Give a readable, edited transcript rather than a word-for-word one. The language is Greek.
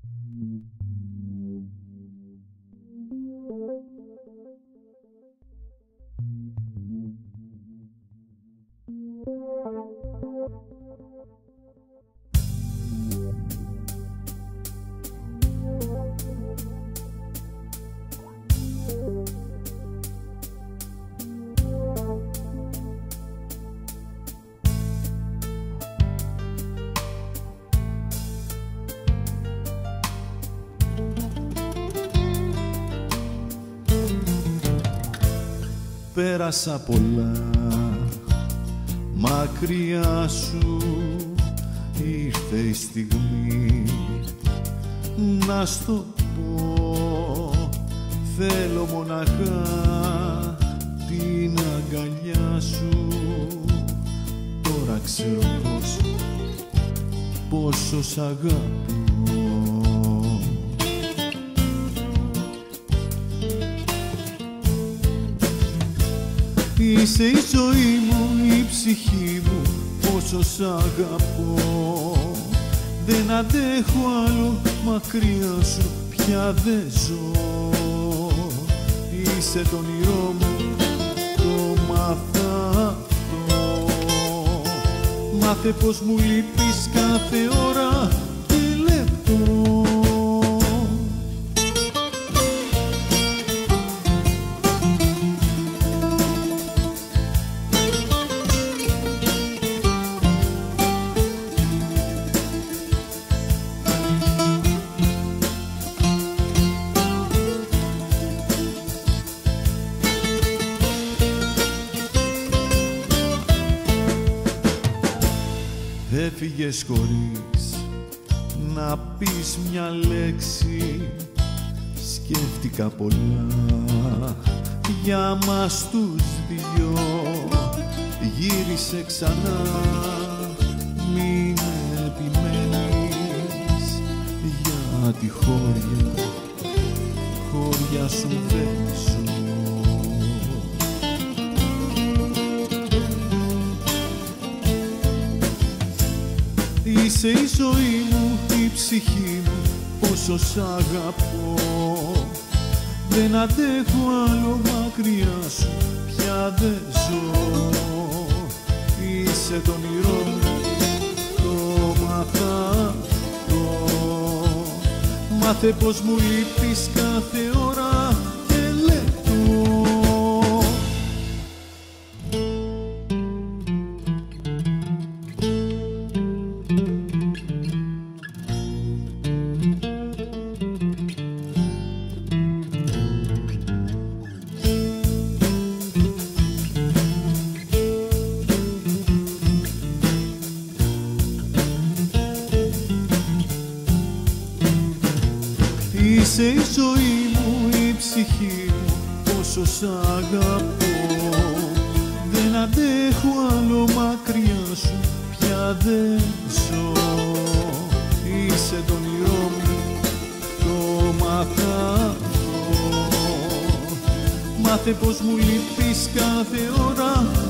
Πέρασα πολλά μακριά σου, ήρθε η στιγμή να στο πω. Θέλω μοναχά την αγκαλιά σου. Τώρα ξέρω πόσο σ' αγαπώ. Είσαι η ζωή μου, η ψυχή μου, πόσο σ' αγαπώ. Δεν αντέχω άλλο μακριά σου, πια δεν ζω. Είσαι το όνειρό μου, το μάθα αυτό. Μάθε πως μου λείπεις κάθε ώρα και λεπτό. Έφυγες χωρίς να πεις μια λέξη. Σκέφτηκα πολλά για μας τους δυο. Γύρισε ξανά, μην επιμένεις, γιατί χώρια σου δεν ζω. Είσαι η ζωή μου, η ψυχή μου, πόσο σ' αγαπώ. Δεν αντέχω άλλο μακριά σου, πια δεν ζω. Είσαι το όνειρό μου, το μάθα αυτό. Μάθε πως μου λείπεις κάθε ώρα και λεπτό. Είσαι η ζωή μου, η ψυχή μου, πόσο σ' αγαπώ. Δεν αντέχω άλλο μακριά σου, πια δεν ζω. Είσαι το όνειρό μου, το μάθα αυτό. Μάθε πως μου λείπεις κάθε ώρα